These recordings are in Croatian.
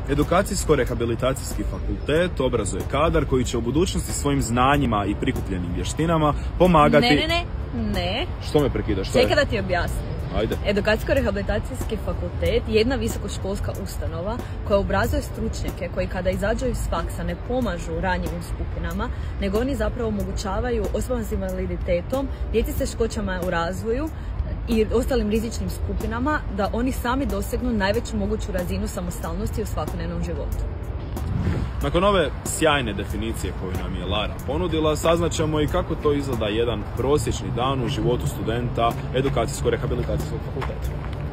Edukacijsko-rehabilitacijski fakultet obrazuje kadar koji će u budućnosti svojim znanjima i prikupljenim vještinama pomagati... Ne. Što me prekidaš? Čekaj da ti objasnim. Ajde. Edukacijsko-rehabilitacijski fakultet je jedna visokoškolska ustanova koja obrazuje stručnjake koji kada izađu iz faksa ne pomažu ranjivim skupinama, nego oni zapravo omogućavaju osobama s invaliditetom, djeci s teškoćama u razvoju i ostalim rizičnim skupinama da oni sami dosegnu najveću moguću razinu samostalnosti u svakodnevnom životu. Nakon ove sjajne definicije koju nam je Lara ponudila, saznaćemo i kako to izgleda jedan prosječni dan u životu studenta Edukacijsko-rehabilitacijskog fakulteta.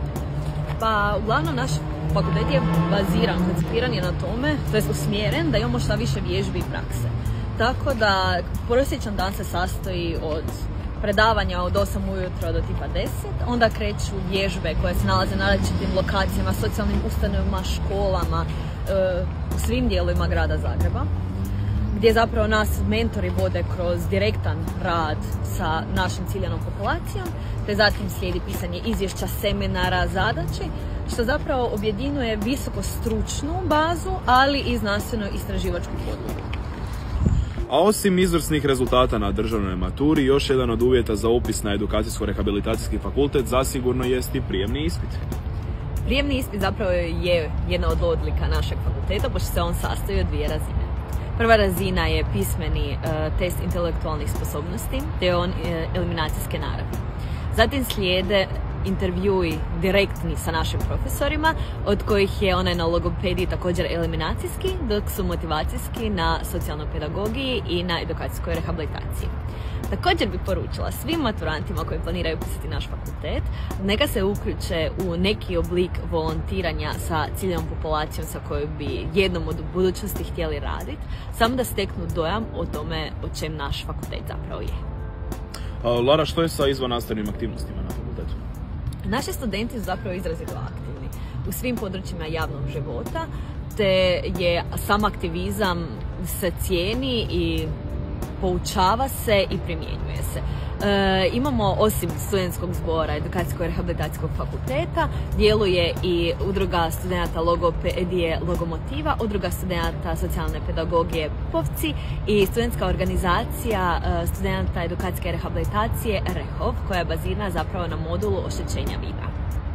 Pa uglavnom naš fakultet je baziran, koncipiran je na tome, to je usmjeren da imamo šta više vježbi i prakse. Tako da prosječan dan se sastoji od predavanja od 8 ujutro do tipa 10, onda kreću vježbe koje se nalaze na različitim lokacijama, socijalnim ustanovama, školama, u svim dijelovima grada Zagreba, gdje zapravo nas mentori vode kroz direktan rad sa našom ciljanom populacijom, te zatim slijedi pisanje izvješća, seminara, zadaći, što zapravo objedinjuje visoko stručnu bazu, ali i znanstveno istraživačku podlogu. A osim izvrsnih rezultata na državnoj maturi, još jedan od uvjeta za upis na Edukacijsko-rehabilitacijski fakultet zasigurno jest i prijemni ispit. Prijemni ispit zapravo je jedna od odlika našeg fakulteta, pošto se on sastoji od dvije razine. Prva razina je pismeni test intelektualnih sposobnosti, te je on eliminacijske naravi. Zatim slijede intervjui direktni sa našim profesorima, od kojih je onaj na logopediji također eliminacijski, dok su motivacijski na socijalnoj pedagogiji i na edukacijskoj rehabilitaciji. Također bih poručila svim maturantima koji planiraju upisati naš fakultet, neka se uključe u neki oblik volontiranja sa ciljanom populacijom sa kojoj bi jednom od budućnosti htjeli raditi, samo da steknu dojam o tome o čem naš fakultet zapravo je. Lara, što je sa izvannastavnim aktivnostima na fakultetu? Naši studenti su zapravo izrazito aktivni u svim područjima javnog života, te je sam aktivizam se cijeni i poučava se i primjenjuje se. Imamo osim studentskog zbora Edukacijsko-rehabilitacijskog fakulteta, djeluje i udruga studenata logopedije Logomotiva, udruga studenata socijalne pedagogije Pupovci i studentska organizacija studenata edukacijske rehabilitacije REHOV, koja je bazirana zapravo na modulu oštećenja vida.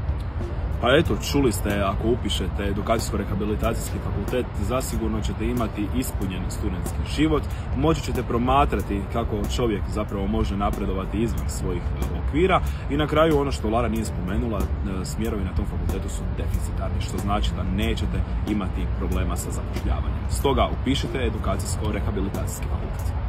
Pa eto, čuli ste, ako upišete Edukacijsko-rehabilitacijski fakultet, zasigurno ćete imati ispunjen studentski život, moći ćete promatrati kako čovjek zapravo može napredovati izvan svojih okvira i na kraju ono što Lara nije spomenula, smjerovi na tom fakultetu su deficitarni, što znači da nećete imati problema sa zapošljavanjem. Stoga upišite Edukacijsko-rehabilitacijski fakultet.